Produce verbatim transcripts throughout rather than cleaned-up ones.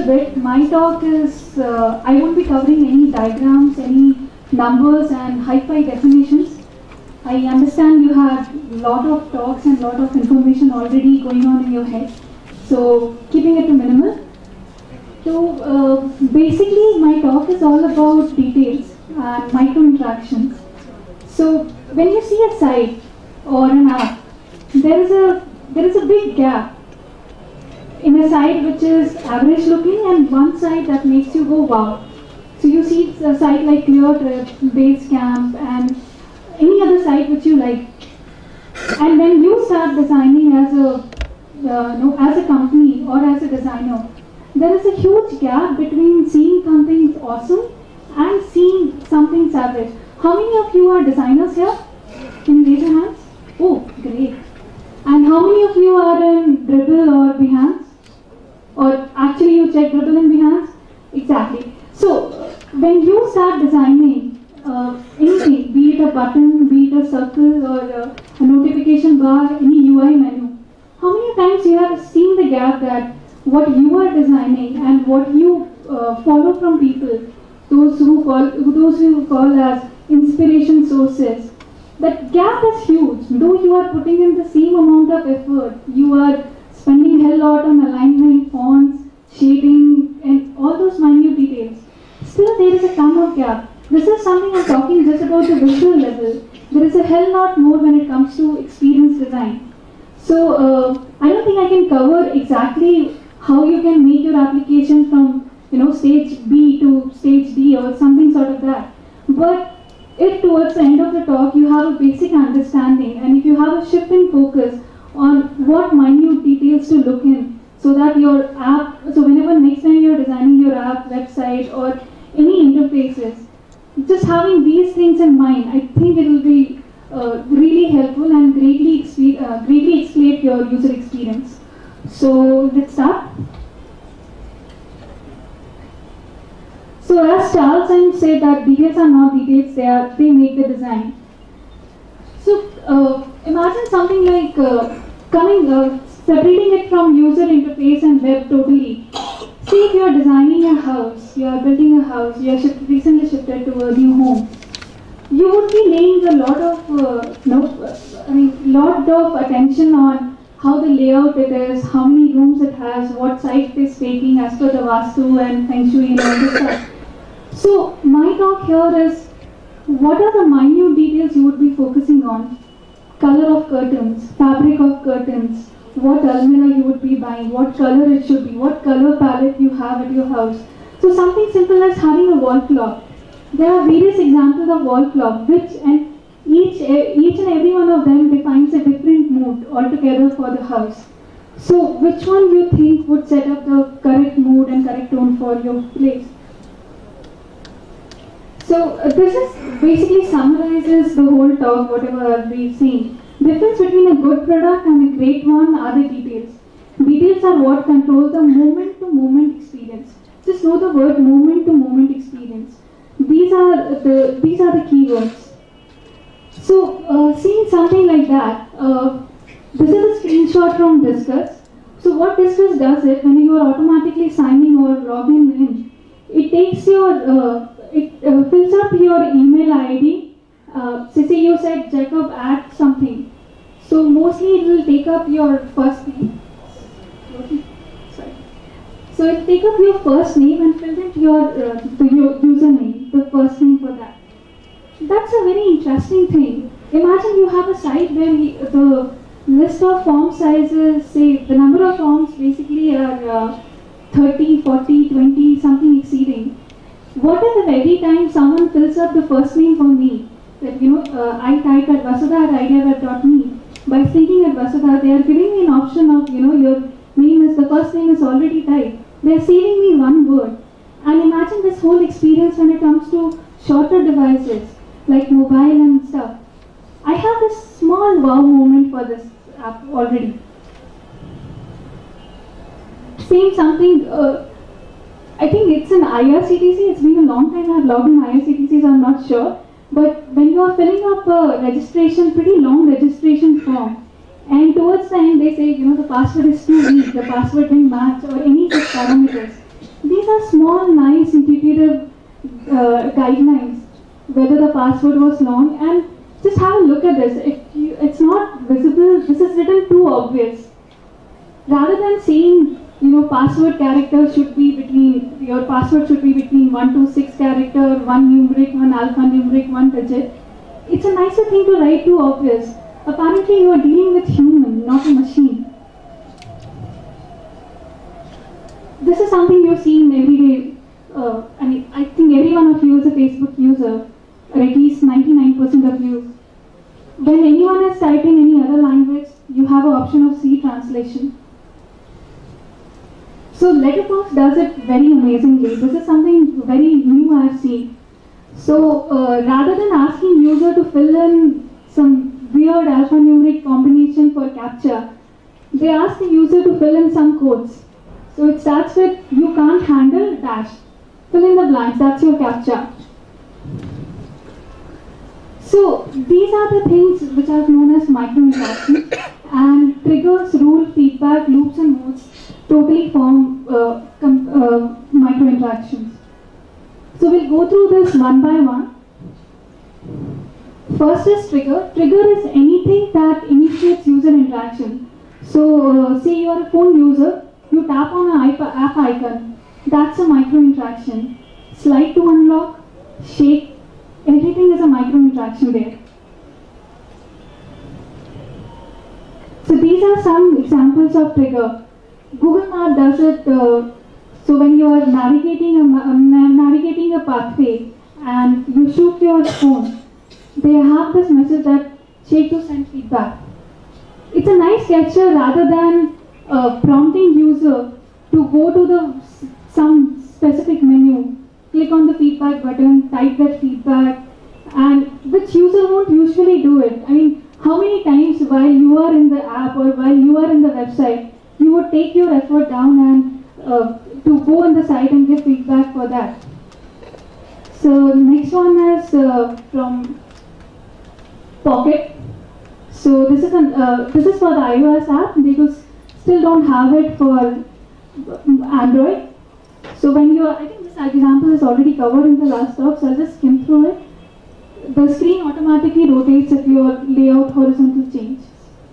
a bit. My talk is, uh, I won't be covering any diagrams, any numbers and hi-fi definitions. I understand you have a lot of talks and lot of information already going on in your head. So, keeping it to minimal. So, uh, basically my talk is all about details and micro interactions. So, when you see a site or an app, there is a, there is a big gap in a site which is average looking and one site that makes you go wow. So you see a site like ClearTrip, Basecamp and any other site which you like. And when you start designing as a, uh, no, as a company or as a designer, there is a huge gap between seeing something awesome and seeing something savage. How many of you are designers here? Can you raise your hands? Oh, great. And how many of you are in Dribbble or Behance? Or actually you check Dribbble and Behance? Exactly. So, when you start designing uh, anything, be it a button, be it a circle or a, a notification bar, any U I menu, how many times you have seen the gap that what you are designing and what you uh, follow from people, those who call, those who call as inspiration sources, that gap is huge. Though you are putting in the same amount of effort, you are spending a hell lot on alignment, fonts, shading, and all those minute details. Still, there is a ton of gap. This is something I'm talking just about the visual level. There is a hell lot more when it comes to experience design. So, uh, I don't think I can cover exactly how you can make your application from, you know, stage B to stage D or something sort of that. But if towards the end of the talk you have a basic understanding and if you have a shift in focus on what minute details to look in so that your app, so whenever next time you're designing your app, website or any interfaces, just having these things in mind, I think it will be uh, really helpful and greatly, uh, greatly escalate your user experience. So let's start. So as Charles Sainz said that details are not details, they are they make the design. So uh, imagine something like uh, coming uh, separating it from user interface and web totally. See if you are designing a house, you are building a house, you are shift, recently shifted to a new home. You would be laying a lot of uh, no, I mean lot of attention on how the layout it is, how many rooms it has, what site it is taking as per the Vastu and Feng Shui and all this stuff. So my talk here is, what are the minute details you would be focusing on? Color of curtains, fabric of curtains, what almirah you would be buying, what color it should be, what color palette you have at your house. So something simple as having a wall clock. There are various examples of wall clock, which and each, each and every one of them defines a different mood altogether for the house. So which one you think would set up the correct mood and correct tone for your place? So uh, this is basically summarizes the whole talk, whatever we've seen. Difference between a good product and a great one are the details. Details are what control the moment-to-moment experience. Just know the word moment-to-moment experience. These are the these are the keywords. So uh, seeing something like that, uh, this is a screenshot from Disqus. So what Disqus does is when you are automatically signing or logging in, it takes your uh, it uh, fills up your email I D. Uh, so say you said Jacob at something. So mostly it will take up your first name. Sorry. So it will take up your first name and fill in your uh, the, your username, the first name for that. That's a very interesting thing. Imagine you have a site where we, the list of form sizes, say the number of forms basically are uh, thirty, forty, twenty, something exceeding. What if every time someone fills up the first name for me, that you know, uh, I type at vasudha at ideaweb dot me, by thinking at Vasudha, they are giving me an option of, you know, your name is, the first name is already typed. They are saving me one word. And imagine this whole experience when it comes to shorter devices, like mobile and stuff. I have this small wow moment for this app already. Same something, uh, I think it's an I R C T C, it's been a long time I have logged in I R C T Cs, I'm not sure. But when you are filling up a registration, pretty long registration form, and towards the end they say, you know, the password is too weak, the password didn't match, or any such parameters. These are small, nice, intuitive uh, guidelines, whether the password was long, and just have a look at this. If you, it's not visible, this is written too obvious. Rather than saying, you know, password character should be between, your password should be between one to six character, one numeric, one alphanumeric, one digit. It's a nicer thing to write too obvious. Apparently you are dealing with human, not a machine. This is something you've seen every day. Uh, I mean, I think every one of you is a Facebook user, or at least ninety-nine percent of you. When anyone is typing any other language, you have an option of C translation. So Letterboxd does it very amazingly. This is something very new I have seen. So uh, rather than asking user to fill in some weird alphanumeric combination for CAPTCHA, they ask the user to fill in some codes. So it starts with, you can't handle dash. Fill in the blanks, that's your CAPTCHA. So these are the things which are known as micro-interactions, and triggers, rule, feedback, loops and modes totally form uh, uh, micro-interactions. So we'll go through this one by one. First is trigger. Trigger is anything that initiates user interaction. So uh, say you are a phone user, you tap on an app icon, that's a micro-interaction. Slide to unlock, shake, everything is a micro-interaction there. So these are some examples of trigger. Google Map does it, uh, so when you are navigating a, uh, navigating a pathway and you shoot your phone, they have this message that shake to send feedback. It's a nice gesture rather than uh, prompting user to go to the some specific menu, click on the feedback button, type that feedback, and which user won't usually do it. I mean, how many times while you are in the app or while you are in the website, you would take your effort down and uh, to go on the site and give feedback for that. So the next one is uh, from Pocket. So this is an uh, this is for the iOS app. They just still don't have it for Android. So when you are, I think this example is already covered in the last talk, so I'll just skim through it. The screen automatically rotates if your layout horizontal changes.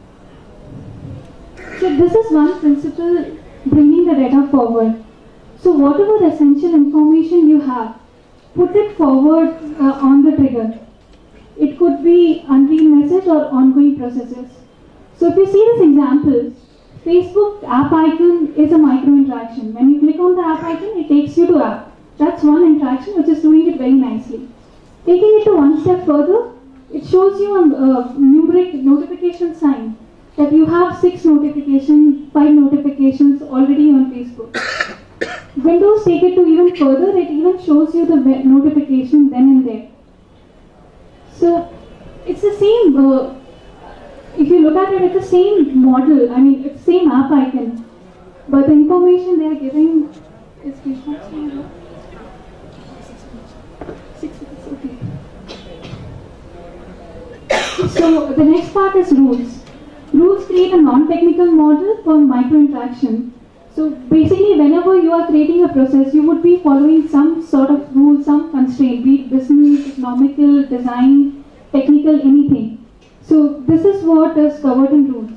So this is one principle, bringing the data forward. So whatever essential information you have, put it forward uh, on the trigger. It could be unread message or ongoing processes. So if you see this example, Facebook app icon is a micro interaction. When you click on the app icon, it takes you to app. That's one interaction which is doing it very nicely. Taking it to one step further, it shows you a uh, numeric notification sign that you have six notifications, five notifications already on Facebook. Windows take it to even further, it even shows you the notification then and there. So it's the same, uh, if you look at it, it's the same model, I mean it's the same app icon, but the information they are giving is different. Six minutes, okay. So the next part is rules. Rules create a non-technical model for micro-interaction. So basically whenever you are creating a process, you would be following some sort of rule, some constraint, be it business, economical, design, technical, anything. So this is what is covered in rules.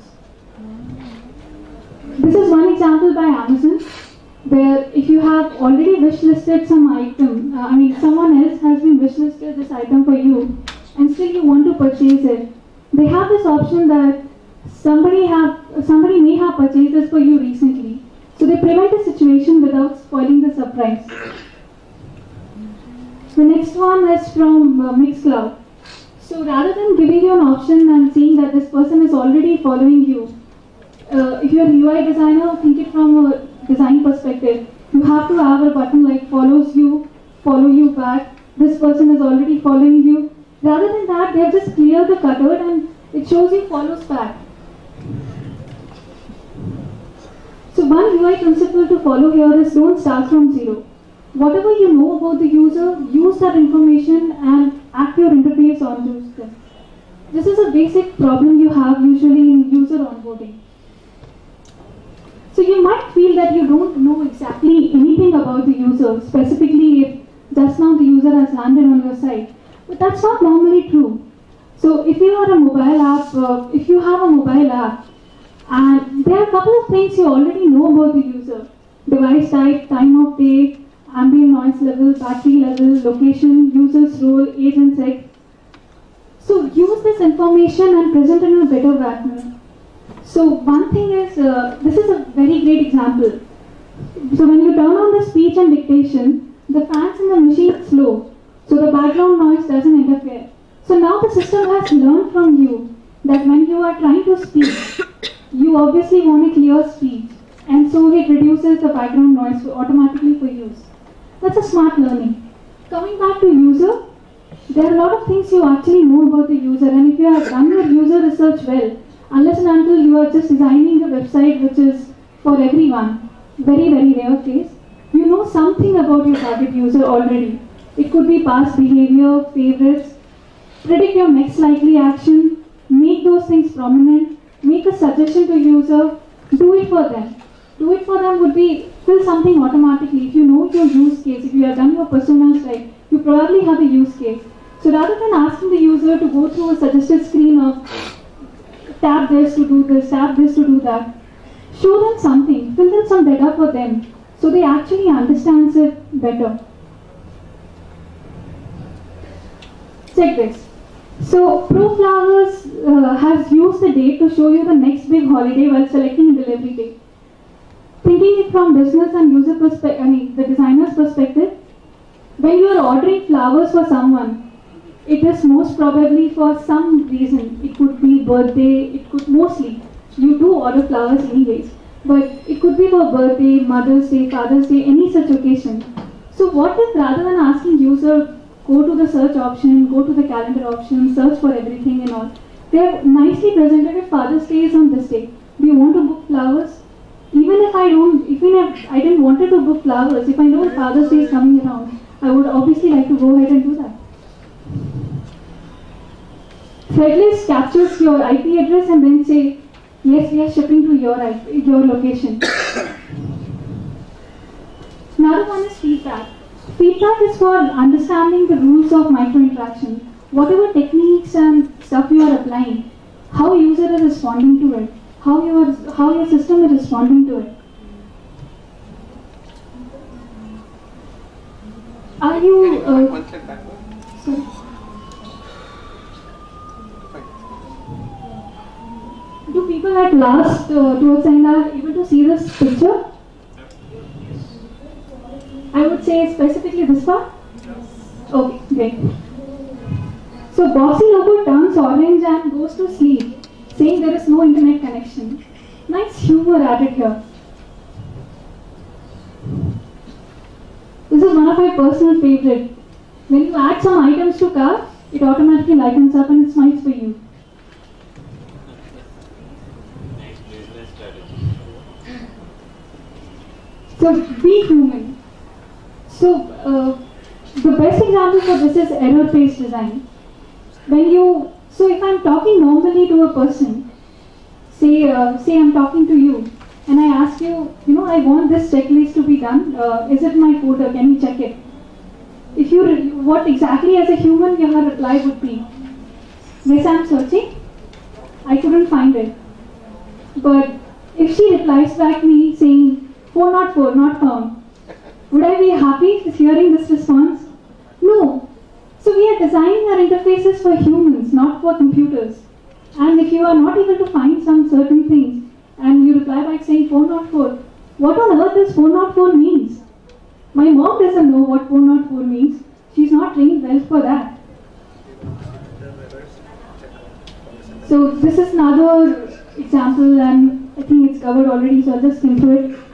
This is one example by Amazon, where if you have already wishlisted some item, uh, I mean someone else has been wishlisted this item for you, and still you want to purchase it, they have this option that somebody have somebody may have purchased this for you recently. So they prevent the situation without spoiling the surprise. The next one is from uh, Mixcloud. So rather than giving you an option and saying that this person is already following you, uh, if you're a U I designer, think it from a design perspective. You have to have a button like follows you, follow you back, this person is already following you. Rather than that, they have just cleared the cutout and it shows you follows back. So one U I principle to follow here is don't start from zero. Whatever you know about the user, use that information and act your interface onto them. This is a basic problem you have usually in user onboarding. So you might feel that you don't know exactly anything about the user, specifically if just now the user has landed on your site. But that's not normally true. So if you are a mobile app, uh, if you have a mobile app, and there are a couple of things you already know about the user. Device type, time of day, ambient noise level, battery level, location, user's role, age and sex. So use this information and present it in a better manner. So one thing is, uh, this is a very great example. So when you turn on the speech and dictation, the fans in the machine slow, so the background noise doesn't interfere. So now the system has learned from you that when you are trying to speak, you obviously want a clear speech, and so it reduces the background noise automatically for use. That's a smart learning. Coming back to user, there are a lot of things you actually know about the user, and if you have done your user research well, unless and until you are just designing a website which is for everyone, very very rare case, you know something about your target user already. It could be past behavior, favorites, predict your next likely action, make those things prominent, make a suggestion to user, do it for them. Do it for them would be fill something automatically. If you know your use case, if you have done your personas right, you probably have a use case. So rather than asking the user to go through a suggested screen of tap this to do this, tap this to do that, show them something, fill them some data for them, so they actually understand it better. Check this. So ProFlowers uh, has used the date to show you the next big holiday while selecting a delivery date. Thinking it from business and user perspective, I mean the designer's perspective, when you are ordering flowers for someone, it is most probably for some reason. It could be birthday, it could mostly, you do order flowers anyways, but it could be for birthday, Mother's Day, Father's Day, any such occasion. So what if rather than asking user, go to the search option, go to the calendar option, search for everything and all, they have nicely presented if Father's Day is on this day. Do you want to book flowers? Even if I don't, even if I didn't wanted to book flowers, if I know Father's Day is coming around, I would obviously like to go ahead and do that. Threadless captures your I P address and then say, yes, we are shipping to your I P, your location. Another one is feedback. Feedback is for understanding the rules of micro-interaction. Whatever techniques and stuff you are applying, how user is responding to it, how your, how your system is responding to it. Are you... Uh, one step backward. Sorry. Do people at last uh, towards the end are able to see this picture? I would say specifically this part? Okay, great. So Bossy logo turns orange and goes to sleep, saying there is no internet connection. Nice humor added here. This is one of my personal favorites. When you add some items to cart, it automatically lightens up and it smiles for you. So be human. So uh, the best example for this is error-based design. When you, so if I'm talking normally to a person, say uh, say I'm talking to you, and I ask you, you know, I want this checklist to be done. Uh, is it my folder? Can you check it? If you, what exactly as a human your reply would be? Yes, I'm searching. I couldn't find it. But if she replies back me saying four not four, not found, would I be happy hearing this response? No. So we are designing our interfaces for humans, not for computers. And if you are not able to find some certain things, and you reply back saying four not four, what on earth does four not four means? My mom doesn't know what four not four means. She's not trained well for that. So this is another example, and I think it's covered already, so I'll just skim through it.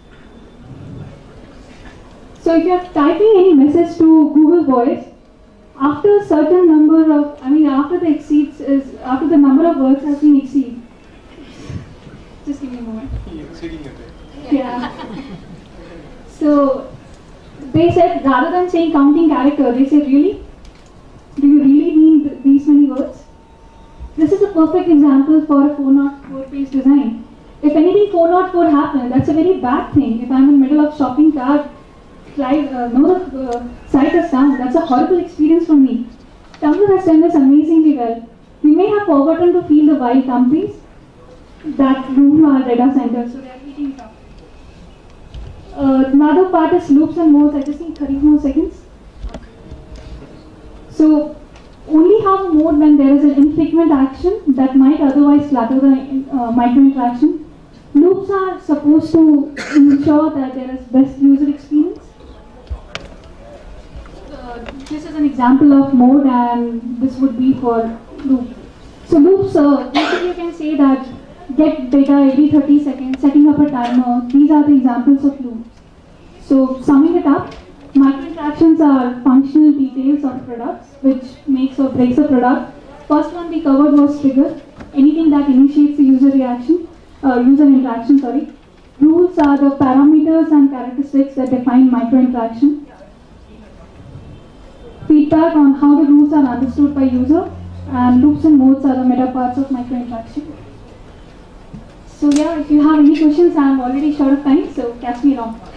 So if you're typing any message to Google Voice, after a certain number of, I mean after the exceeds is, after the number of words has been exceeded, just give me a moment. Yeah. So they said rather than saying counting character, they said really? Do you really mean these many words? This is a perfect example for a four not four page design. If anything four not four happens, that's a very bad thing. If I'm in the middle of shopping cart, slide, uh, no, the uh, site has done. That's a horrible experience for me. Tumblr has done this amazingly well. We may have forgotten to feed the wild companies that rule our data centers, so they are eating it up. Uh, another part is loops and modes. I just need thirty more seconds. So, only have a mode when there is an infrequent action that might otherwise clutter the uh, micro-interaction. Loops are supposed to ensure that there is best user experience. Uh, this is an example of mode, and this would be for loop. So loops, uh, basically you can say that get data every thirty seconds, setting up a timer. These are the examples of loops. So summing it up, micro-interactions are functional details of products which makes or breaks a product. First one we covered was trigger, anything that initiates the user reaction, uh, user interaction, sorry. Rules are the parameters and characteristics that define micro-interaction. Feedback on how the rules are understood by user, and loops and modes are the meta parts of micro-interaction. So yeah, if you have any questions, I am already short of time, so catch me along.